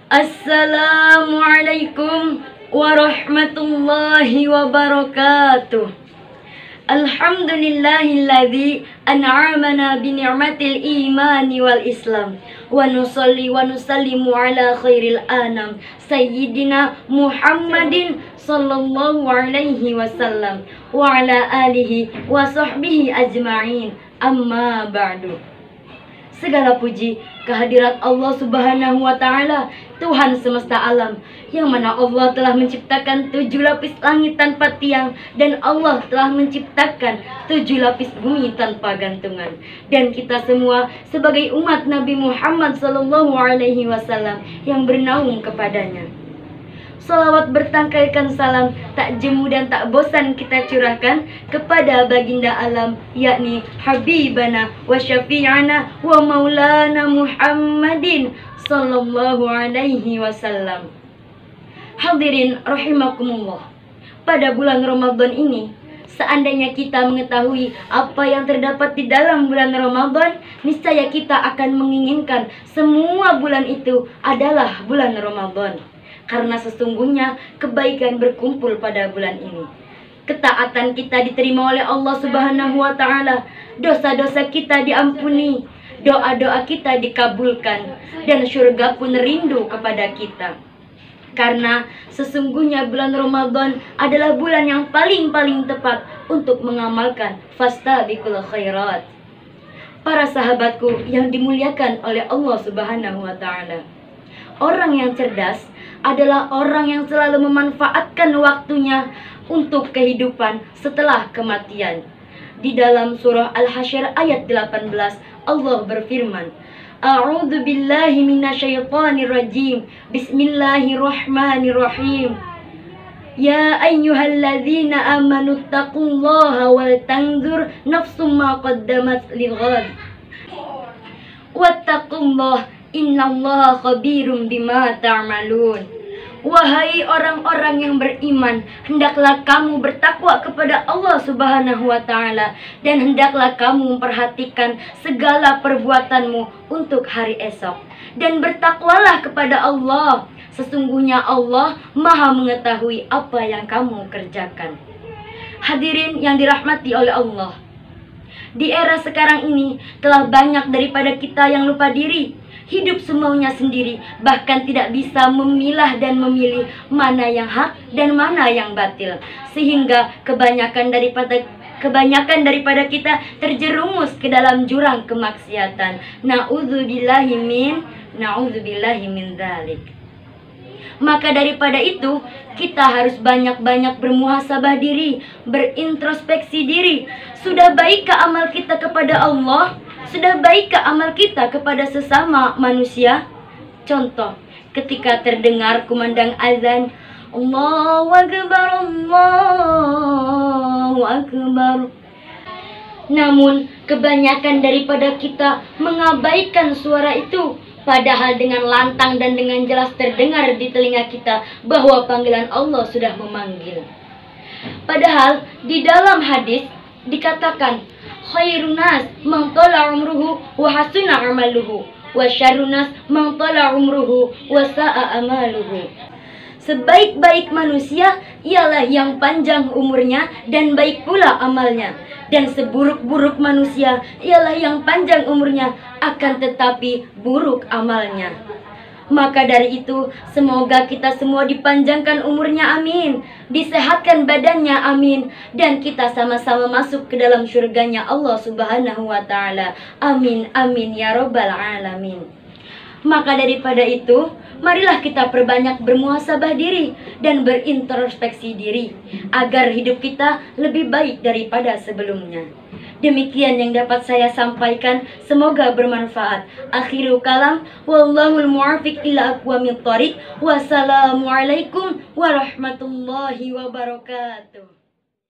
Assalamualaikum warahmatullahi wabarakatuh. Alhamdulillahilladzi an'amana bi ni'matil imani wal islam wa nusalli wa nusallimu ala khairil anam sayyidina Muhammadin sallallahu alaihi wasallam wa ala alihi wa sahbihi ajma'in, amma ba'du. Segala puji kehadirat Allah Subhanahu wa Ta'ala, Tuhan semesta alam, yang mana Allah telah menciptakan 7 lapis langit tanpa tiang, dan Allah telah menciptakan 7 lapis bumi tanpa gantungan. Dan kita semua sebagai umat Nabi Muhammad SAW yang bernaung kepadanya. Salawat bertangkaikan salam tak jemu dan tak bosan kita curahkan kepada baginda alam, yakni Habibana wa Syafi'ana wa Maulana Muhammadin sallallahu alaihi wasallam. Hadirin rahimakumullah. Pada bulan Ramadan ini, seandainya kita mengetahui apa yang terdapat di dalam bulan Ramadan, niscaya kita akan menginginkan semua bulan itu adalah bulan Ramadan. Karena sesungguhnya kebaikan berkumpul pada bulan ini. Ketaatan kita diterima oleh Allah Subhanahu wa Ta'ala, dosa-dosa kita diampuni, doa-doa kita dikabulkan, dan surga pun rindu kepada kita. Karena sesungguhnya bulan Ramadan adalah bulan yang paling tepat untuk mengamalkan fastabiqul khairat. Para sahabatku yang dimuliakan oleh Allah Subhanahu wa Ta'ala, orang yang cerdas adalah orang yang selalu memanfaatkan waktunya untuk kehidupan setelah kematian. Di dalam surah Al-Hasyr ayat 18, Allah berfirman, A'udzu billahi minasyaitonir rajim. Bismillahirrahmanirrahim. Ya ayyuhalladzina amanu taqullaha wal tanzur nafsum ma qaddamat lighad. Wattaqullaha innallaha khabirum bima ta'malun. Wahai orang-orang yang beriman, hendaklah kamu bertakwa kepada Allah Subhanahu wa Ta'ala, dan hendaklah kamu memperhatikan segala perbuatanmu untuk hari esok. Dan bertakwalah kepada Allah, sesungguhnya Allah Maha mengetahui apa yang kamu kerjakan. Hadirin yang dirahmati oleh Allah, di era sekarang ini telah banyak daripada kita yang lupa diri, hidup semaunya sendiri, bahkan tidak bisa memilah dan memilih mana yang hak dan mana yang batil, sehingga kebanyakan daripada kita terjerumus ke dalam jurang kemaksiatan. Na'udzubillahi min dzalik. Maka daripada itu, kita harus banyak-banyak bermuhasabah diri, berintrospeksi diri. Sudah baikkah amal kita kepada Allah? Sudah baikkah amal kita kepada sesama manusia? Contoh, ketika terdengar kumandang azan, Allahu Akbar, Allahu Akbar. Namun, kebanyakan daripada kita mengabaikan suara itu. Padahal dengan lantang dan dengan jelas terdengar di telinga kita bahwa panggilan Allah sudah memanggil. Padahal di dalam hadis dikatakan, khairun nas man tala umruhu wa hasuna amaluhu wa syarrun nas man tala umruhu wa sa'a amaluhu. Sebaik-baik manusia ialah yang panjang umurnya dan baik pula amalnya. Dan seburuk-buruk manusia ialah yang panjang umurnya akan tetapi buruk amalnya. Maka dari itu, semoga kita semua dipanjangkan umurnya, amin. Disehatkan badannya, amin. Dan kita sama-sama masuk ke dalam surganya Allah Subhanahu wa Ta'ala, amin, amin, ya Rabbal Alamin. Maka daripada itu, marilah kita perbanyak bermuhasabah diri dan berintrospeksi diri, agar hidup kita lebih baik daripada sebelumnya. Demikian yang dapat saya sampaikan, semoga bermanfaat. Akhirul kalam, wallahul muwaffiq ila aqwamit thoriq. Wassalamualaikum warahmatullahi wabarakatuh.